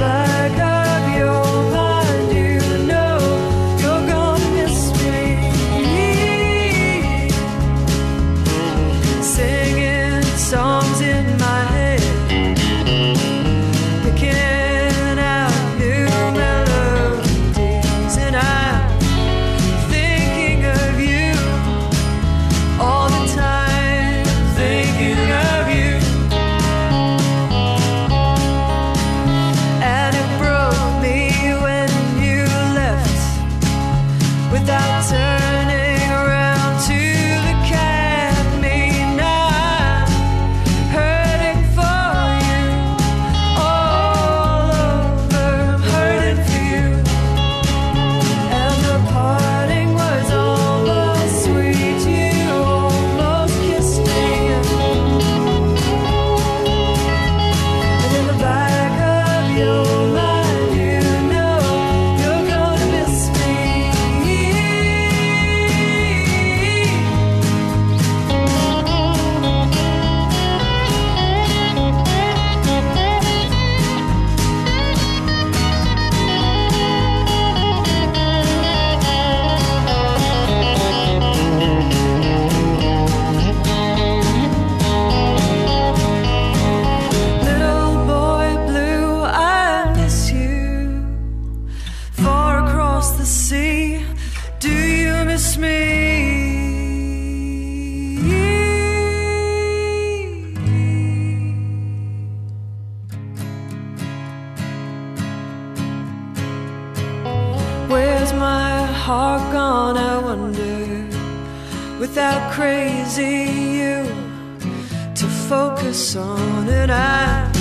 back of your mind, you know you're gonna miss me. Singing songs in my head, picking out new melodies, and I'm thinking of you all the time, thinking of you. And it broke me when you left without turning around to look at me. Now I'm hurting for you all over, I'm hurting for you. And the parting was almost sweet, you almost kissed me. And in the back of your mind, you know you're gonna miss me. Little boy blue, I miss you. Far across the sea, do you miss me? Where's my heart gone, I wonder, without crazy you to focus on? And I